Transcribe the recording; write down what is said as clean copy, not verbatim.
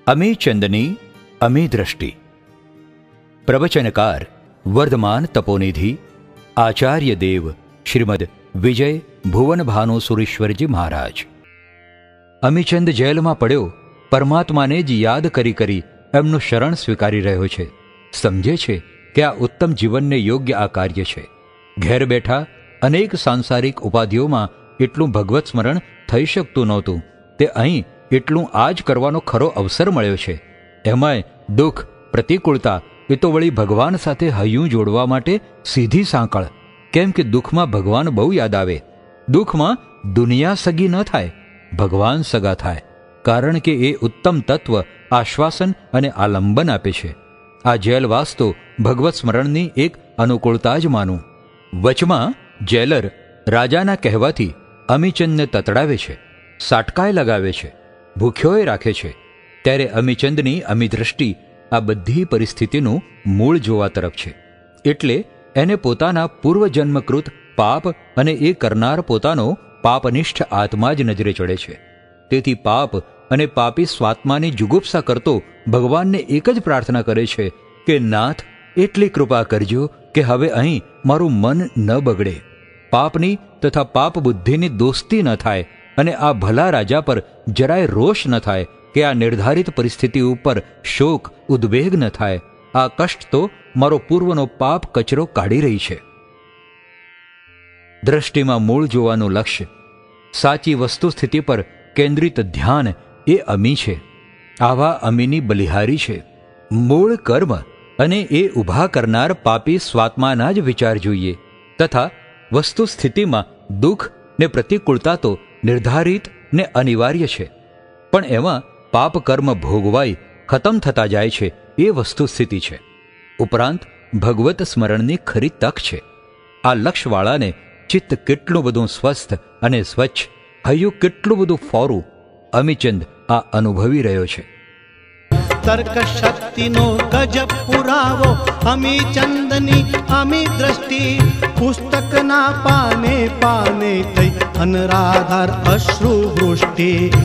અમીચંદની અમી દ્રષ્ટિ। પ્રવચનકાર વર્ધમાન તપોનિધિ આચાર્ય દેવ શ્રીમદ વિજય ભુવન ભાનુ સુરેશ્વરજી મહારાજ। અમીચંદ જેલમાં પડ્યો પરમાત્માને જ યાદ કરી કરી એમનું શરણ સ્વીકારી રહ્યો છે। સમજે છે કે આ ઉત્તમ જીવનને યોગ્ય આ કાર્ય છે। ઘેર બેઠા અનેક સાંસારિક ઉપાધિઓમાં એટલું ભગવત સ્મરણ થઈ શકતું નહોતું, તે અહીં એટલું આજ કરવાનો ખરો અવસર મળ્યો છે। એમાંય દુઃખ પ્રતિકૂળતા એ તો વળી ભગવાન સાથે હૈયું જોડવા માટે સીધી સાંકળ। કેમ કે દુઃખમાં ભગવાન બહુ યાદ આવે। દુઃખમાં દુનિયા સગી ન થાય, ભગવાન સગા થાય, કારણ કે એ ઉત્તમ તત્વ આશ્વાસન અને આલંબન આપે છે। આ જેલવાસ તો ભગવત સ્મરણની એક અનુકૂળતા જ માનું। વચમાં જેલર રાજાના કહેવાથી અમીચંદને તતડાવે છે, સાટકાય લગાવે છે, ભૂખ્યોએ રાખે છે। ત્યારે અમીચંદની અમી દ્રષ્ટિ આ બધી પરિસ્થિતિનું મૂળ જોવા તરફ છે। એટલે એને પોતાના પૂર્વજન્મકૃત પાપ અને એ કરનાર પોતાનો પાપનિષ્ઠ આત્મા જ નજરે ચડે છે। તેથી પાપ અને પાપી સ્વાત્માની જુગુપ્સા કરતો ભગવાનને એક જ પ્રાર્થના કરે છે કે નાથ, એટલી કૃપા કરજો કે હવે અહીં મારું મન ન બગડે, પાપની તથા પાપ બુદ્ધિની દોસ્તી ન થાય અને આ ભલા રાજા પર જરાય રોષ ન થાય કે આ નિર્ધારિત પરિસ્થિતિ ઉપર શોક ઉદ્વેગ ન થાય। આ કષ્ટ તો મારો પૂર્વનો પાપ કચરો કાઢી રહી છે। દ્રષ્ટિમાં મૂળ જોવાનું લક્ષ્ય, સાચી વસ્તુ સ્થિતિ પર કેન્દ્રિત ધ્યાન એ અમી છે। આવા અમીની બલિહારી છે। મૂળ કર્મ અને એ ઊભા કરનાર પાપી સ્વાત્માના જ વિચાર જોઈએ તથા વસ્તુ સ્થિતિમાં દુઃખ ને પ્રતિકૂળતા તો નિર્ધારિત ને અનિવાર્ય છે, પણ એમાં પાપ કર્મ ભોગવાઈ ખતમ થતા જાય છે એ વસ્તુ સ્થિતિ છે। ઉપરાંત ભગવત સ્મરણની ખરી તક છે। આ લક્ષવાળાને ચિત્ત કેટલું બધું સ્વસ્થ અને સ્વચ્છ, હૈયું કેટલું બધું ફોરું, અમીચંદ આ અનુભવી રહ્યો છે। તર્ક શક્તિનો ગજબ પુરાવો અમીચંદની અમી દ્રષ્ટિ। પુસ્તકના પાને પાને થઈ અનરાધાર અશ્રુ વૃષ્ટિ।